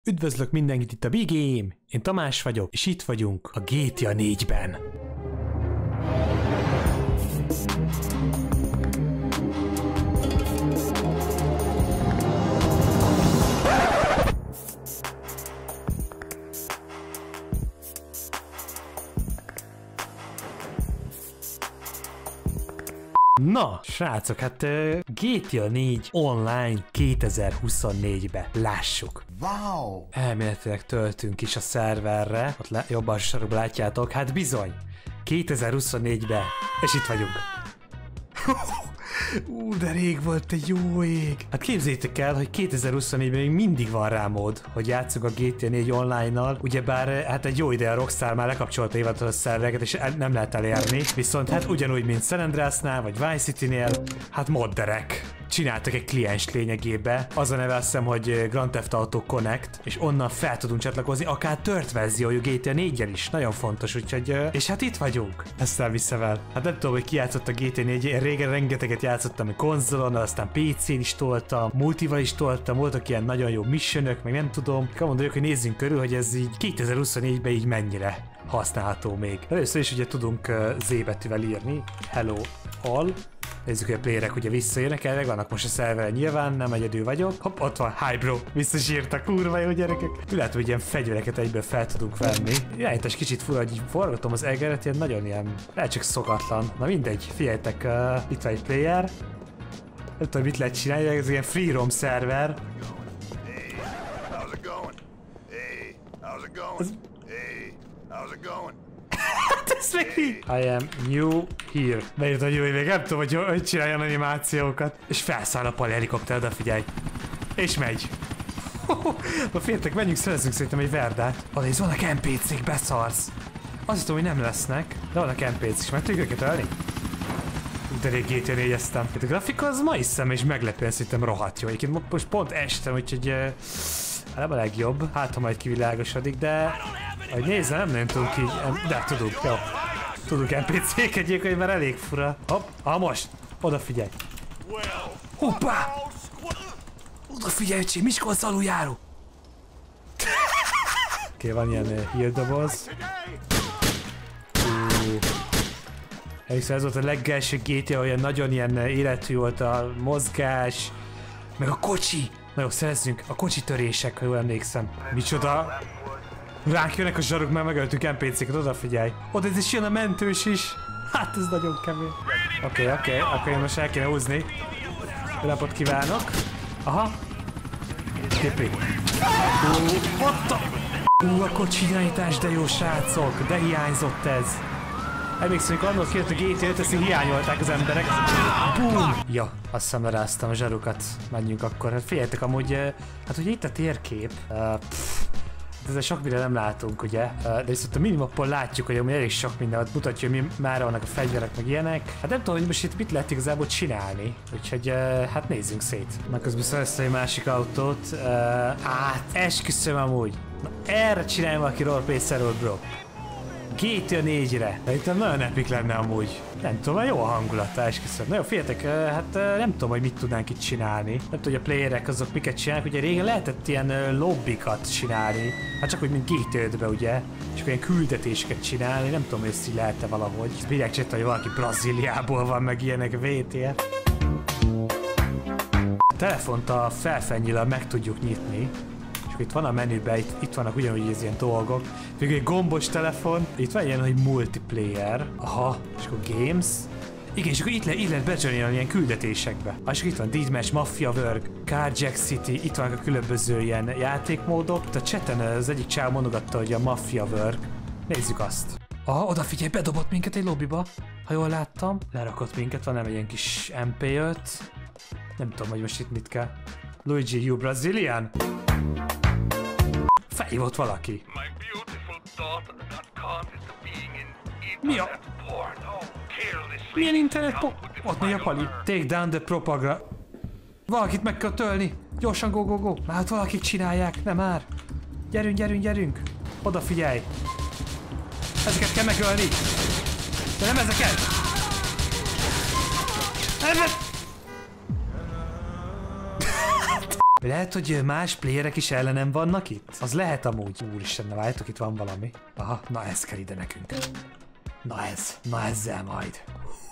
Üdvözlök mindenkit itt a Big Game! Én Tamás vagyok, és itt vagyunk a GTA 4-ben. Na, srácok, hát GTA 4 online 2024-be. Lássuk. Wow! Elméletileg töltünk is a szerverre, ott jobban sarokban látjátok, hát bizony, 2024-be, és itt vagyunk. De rég volt egy jó ég. Hát képzeljétek el, hogy 2024-ben még mindig van rá mód, hogy játszunk a GTA 4 online-nal, ugyebár hát egy jó ide a Rockstar már lekapcsolta hivatalos szervereket, és nem lehet elérni, viszont hát ugyanúgy, mint San Andreasnál, vagy Vice City-nél, hát modderek csináltak egy kliens lényegébe. Az a neve, azt hiszem, hogy Grand Theft Auto Connect, és onnan fel tudunk csatlakozni, akár tört verziójú GTA 4-jel is. Nagyon fontos, úgyhogy... És hát itt vagyunk. Ezt elviszem. Hát nem tudom, hogy ki játszott a GTA 4, én régen rengeteget játszottam a konzolon, aztán PC-n is toltam, multival is toltam, voltak ilyen nagyon jó missionök, meg nem tudom. Mondjuk, hogy nézzünk körül, hogy ez így 2024-ben így mennyire használható még. Először is ugye tudunk Z betűvel írni. Hello all. Nézzük, hogy a playerek ugye visszajönnek, elveg vannak most a szerveren, nyilván nem egyedül vagyok. Hopp, ott van, hi bro, visszasírtak, kurva jó gyerekek. Lehet, hogy ilyen fegyvereket egyből fel tudunk venni. Irányítás kicsit fura, hogy forgatom az egeret, ilyen nagyon ilyen, lehet csak szokatlan. Na mindegy, figyeljetek, itt van egy player. Nem tudom, mit lehet csinálni, ez ilyen free roam szerver. Ez meg I am new here. Beírt a jó évig, nem tudom, hogy csináljon animációkat. És felszáll a pali helikopter, odafigyelj. És megy. Na féltek, menjünk, szerezzünk szerintem egy verdát. Aléz, vannak NPC-k, beszarsz. Azt hiszem, hogy nem lesznek, de vannak NPC-k, és meg tudjuk őket ölni? De rég GTA 4-eztem. A grafika az ma is szem, és meglepően szerintem rohadt jó. Egyébként most pont estem, úgyhogy nem a legjobb. Hát, ha majd kivilágosodik, de... Ahogy nézze, nem nagyon tudunk így, de tudunk, jó. Tudunk NPC-k egyébként, mert elég fura. Hopp, most! Odafigyelj! Hoppá! Odafigyelj, öcsém, Miskolc aluljáró! Oké, van ilyen hírdoboz. Hiszen ez volt a legelső GTA, olyan nagyon ilyen életű volt a mozgás, meg a kocsi! Na jó, szerezzünk, a kocsi törések, ha jól emlékszem. Micsoda? Ránk jönnek a zsaruk, mert megöltünk NPC-ket, odafigyelj. Oda ez is jön a mentős is. Hát ez nagyon kemény. Oké, akkor én most el kéne húzni. Jó napot kívánok. Aha. Tipi. What the... a kocsi irányítás, de jó srácok, de hiányzott ez. Emlékszem, hogy annak kijött a GTA 5, ezt hiányolták az emberek. Boom! Ja, azt hiszem leráztam a zsarukat. Menjünk akkor. Hát figyeljetek, amúgy, hát ugye itt a térkép. Ezzel sok minden nem látunk, ugye? De viszont a minimappon látjuk, hogy amúgy elég sok minden mutatja, hogy már vannak a fegyverek, meg ilyenek. Hát nem tudom, hogy most itt mit lehet igazából csinálni. Úgyhogy hát nézzünk szét. Meg közben szereztem egy másik autót. Esküszöm amúgy. Na, erre csinálj valaki roleplay-szerről, bro. GTA 4-re. Szerintem nagyon epic lenne amúgy. Nem tudom, jó a hangulata, esküszöm. Na jó, figyeljetek, hát nem tudom, hogy mit tudnánk itt csinálni. Nem tudom, hogy a playerek azok miket csinálnak. Ugye régen lehetett ilyen lobbikat csinálni. Hát csak úgy, mint GTA 5-be, ugye? És ilyen küldetéseket csinálni. Nem tudom, hogy ezt így lehet-e valahogy. Bírják csinálni, hogy valaki Brazíliából van, meg ilyenek VTF. A telefont a felfennyillel meg tudjuk nyitni. Itt van a menüben, itt vannak ugyanúgy ez ilyen dolgok. Végül egy gombos telefon, itt van ilyen, hogy multiplayer. Aha, és akkor games. Igen, és akkor itt lehet bejoinolni ilyen küldetésekbe. És itt van Deathmatch, Mafia Work, Carjack City, itt vannak a különböző ilyen játékmódok. Itt a chaten az egyik csáv mondogatta, hogy a Mafia Work. Nézzük azt. Aha, odafigyelj, bedobott minket egy lobbyba, ha jól láttam. Lerakott minket, van nem egy ilyen kis MP5. Nem tudom, hogy most itt mit kell. Luigi, you Brazilian? Felhívott valaki. Mi a... Milyen internet ott megy a pali. Take down the propaganda. Valakit meg kell tölni. Gyorsan, go, go, go. Már hát valakik csinálják, nem már. Gyerünk, gyerünk, gyerünk. Odafigyelj. Ezeket kell megölni. De nem ezeket. Lehet, hogy más playerek is ellenem vannak itt? Az lehet amúgy. Úristen, ne várjátok, itt van valami. Aha, na ez kell ide nekünk. Na ezzel majd.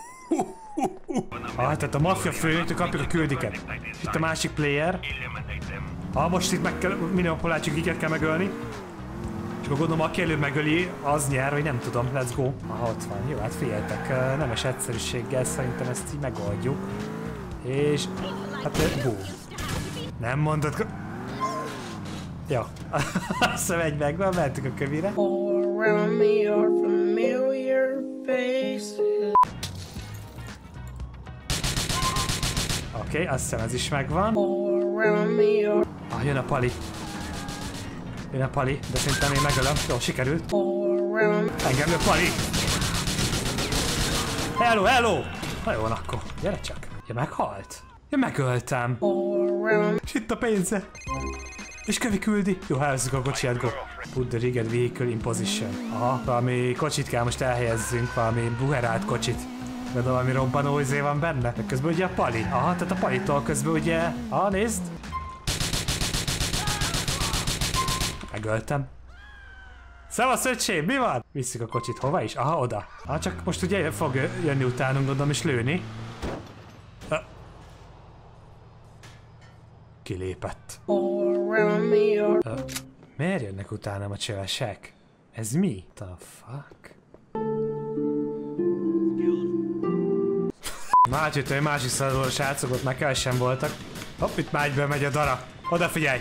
Tehát a maffia főnöktől kapjuk a küldiket. Itt a másik player. Most itt meg kell, mindenhol iket kell megölni. És akkor gondolom, aki előbb megöli, az nyer, vagy nem tudom, let's go. Ott van, jó, hát figyeljetek, nemes egyszerűséggel szerintem ezt így megoldjuk. És hát boom. Nem mondod, jó. Azt megy meg, mentünk a kövire. Oké, azt hiszem ez is megvan. Jön a pali. De szerintem én megölöm. Jó, sikerült. Engem a pali. Hello! Na jó, akkor. Gyere csak. Ja, meghalt. Ja, megöltem. És itt a pénze. És kövi küldi. Jó, helyezzük a kocsiját, go. Put the rigged vehicle in position. Aha, valami kocsit kell most elhelyezzünk, valami buherált kocsit. De valami robbanó izé van benne. De közben ugye a pali. Aha, tehát a palitól közben ugye... nézd. Megöltem. Szevasz, öcsém, mi van? Visszük a kocsit, hova is? Aha, oda. Csak most ugye fog jönni utánunk, gondolom, és lőni. Kilépett. Miért jönnek utánam a csövesek? Ez mi? The fuck? Már jöttem egy másik százaló srácok, ott már kevesen voltak. Hopp, itt már egyből megy a dara. Odafigyelj!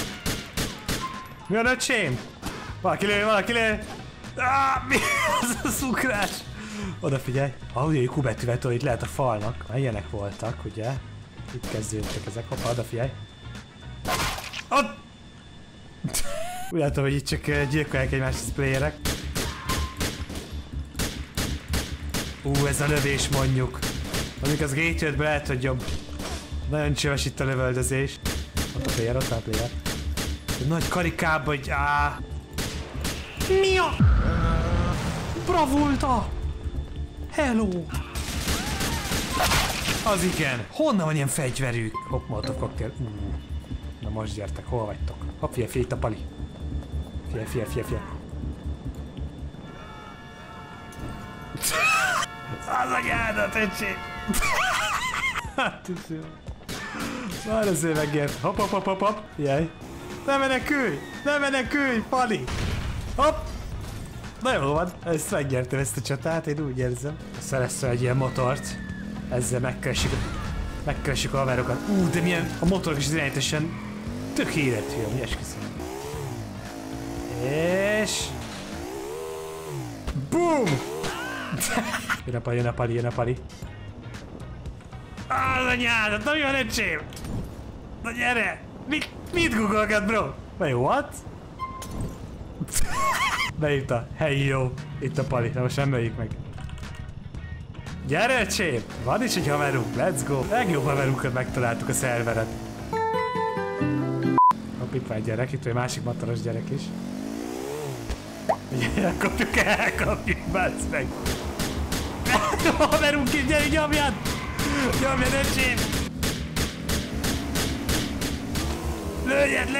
Mi a öcsém? Valaki lő! Mi az a szukrás? Odafigyelj! Ugye Q betűvetől itt lehet a falnak. Ilyenek voltak, ugye? Itt kezdődtek ezek. Hoppa, odafigyelj! Ott! Úgy látom, hogy itt csak gyilkolják egymást playerek. Ez a lövés mondjuk. Mondjuk az Gate 5-ből lehet, hogy jobb. Nagyon csöves itt a lövöldözés. Ott a player. Nagy karikába, hogy mi a... Bravulta! Hello! Az igen. Honnan van ilyen fegyverük? Hopp, molotov koktél. Na most gyertek, hol vagytok? Hopp, figyelj, itt a pali. Figyelj. Az a gyádat, öcsém! Hát, tűző. Már azért megért. Hopp. Figyelj. Ne menekülj, Pali! Hopp! Na jó van, ezt megnyertem ezt a csatát, én úgy érzem. Szereztem egy ilyen motort. Ezzel megkeressük a haverokat. De milyen a motorok is irányításen tök életű, amúgy esküszöm. És... BOOM! Jön a pali. Az anyádat, na mi van, öcsém? Na gyere! Mit googolgat, bro? Wait, what? Beírta. Hey, jó. Itt a pali. Na most nem möljük meg. Gyere, öcsém! Van is egy haverunk. Let's go. Legjobb haverunkat megtaláltuk a szerveret. Hopp, itt van egy gyerek. Itt van egy másik mataros gyerek is. Elkapjuk, bácsz meg. Haverunk itt, gyere, nyomjad! Nyomjad, öcsém! Lőjed!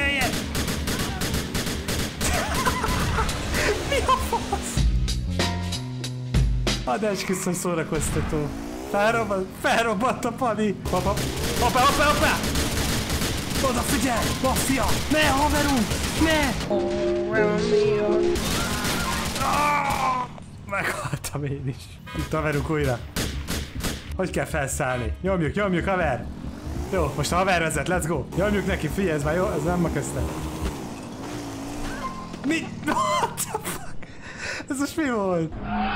Mi a fasz? Hadd esküszöm, szórakoztató. Felrobbant a pali. Hoppá! Oda figyelj! Maffia! Ne, haverunk! Ne! Meghaltam én is. Itt haverunk újra. Hogy kell felszállni? Nyomjuk, haver! Jó, most a haver vezet, let's go! Nyomjuk neki, figyelj, ez már jó, ez nem ma köztem. Mi? What the fuck? Ez most mi volt?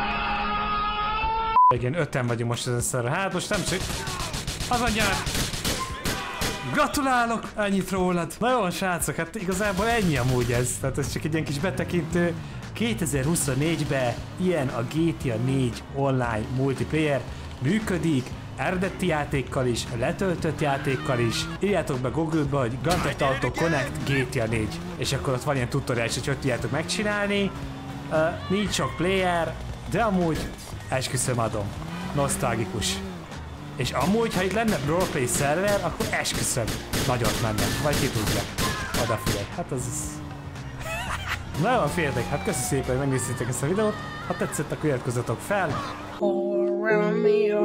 Igen, 5-en vagyunk most ezen szarra. Hát most nem csak... Az adjának! Gratulálok! Ennyit rólad. Na jó, srácok, hát igazából ennyi amúgy ez. Tehát ez csak egy ilyen kis betekintő. 2024-ben ilyen a GTA 4 online multiplayer működik. Eredeti játékkal is, letöltött játékkal is. Írjátok be Google-ba, hogy Grand Theft Auto Connect GTA 4. És akkor ott van ilyen tutoriális, hogy tudjátok megcsinálni. Nincs sok player, de amúgy esküszöm adom. Nosztalgikus. És amúgy, ha itt lenne roleplay szerver, akkor esküszöm. nagyot mennek, vagy ki tudja. Odafigyelj, hát az... Nagyon féltek, hát köszi szépen, hogy megnéztétek ezt a videót. Ha tetszett, akkor iratkozzatok fel.